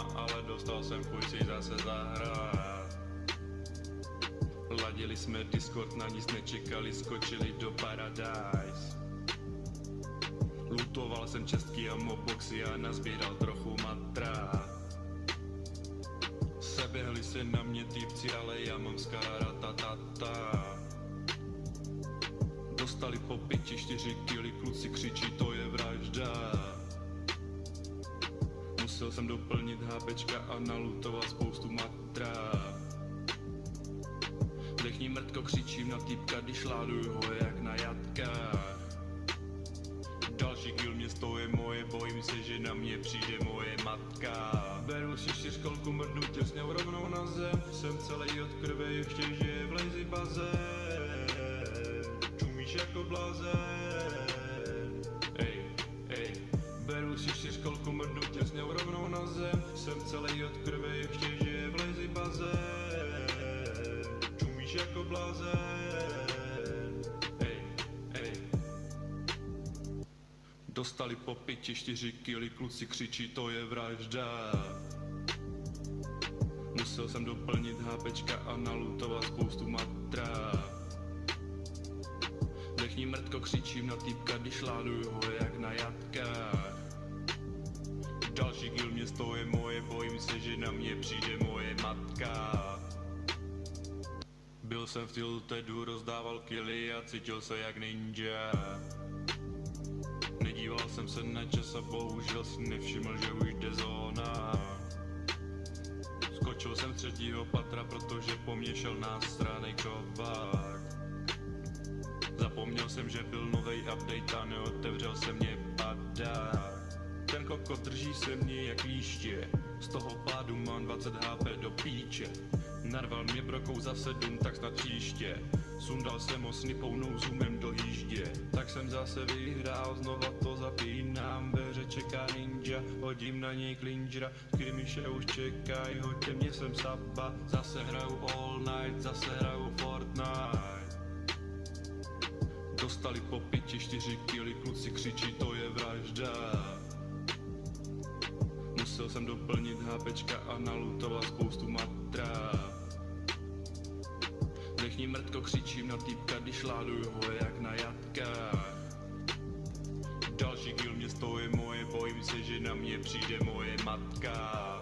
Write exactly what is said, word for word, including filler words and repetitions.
ale dostal jsem chuť si zase zahrát. Ladili jsme Discord, na nic nečekali, skočili do Paradise. Lutoval jsem čestky a moboxy a nazbíral trochu matra. Seběhli se na mě týpci, ale já mám skára tatata. Dostali po pěti čtyři kily, kluci křičí, to je vražda. Musel jsem doplnit hápečka a nalutovat spoustu matra. Dechní mrtko, křičím na týpka, když láduju ho jak na jatkách. Další kill město je moje, bojím se, že na mě přijde moje matka. Beru si čtyřkolku, mrdnu těsně rovnou na zem. Jsem celý od krve, ještě žije v lazy bazén. Čumíš jako blázen. Ej, ej. Beru si čtyřkolku, mrdnu těsně rovnou na zem. Jsem celý od krve, ještě žije v lazy bazén. Čumíš jako blázen. Ej, ej. Dostali po pěti čtyři kily, kluci křičí, to je vražda. Musel jsem doplnit hápečka a nalutovat spoustu matra. Dechní mrtko, křičím na týpka, když láduju ho jak na jatkách. Další kill město je moje, bojím se, že na mě přijde moje matka. Byl jsem v tiltedu, rozdával killy a cítil se jak ninja. Nedíval jsem se na čas a bohužel si nevšiml, že už jde zóna. Skočil jsem z třetího patra, protože po mně šel nástranej kovák. Zapomněl jsem, že byl novej update a neotevřel se mě padák. Ten kokot drží se mě jak líště, z toho pádu mám dvacet há pé do píče. Narval mě brokou za sedm, tak snad příště. Sundal jsem ho snipounou zoomem do jíždě. Tak jsem zase vyhrál, znova to zapínám. Ve hře čeká ninja, hodím na něj klinžra. Skirmiše už čekají, hoďte mě sem saba. Zase hraju all night, zase hraju Fortnite. Dostali po pěti čtyři kily, kluci křičí, to je vražda. Musel jsem doplnit hápečka a nalutovat spoustu matra. Dechní mrtko, křičím na týpka, když láduju ho jak na jatkách. Další kill město je moje, bojím se, že na mě přijde moje matka.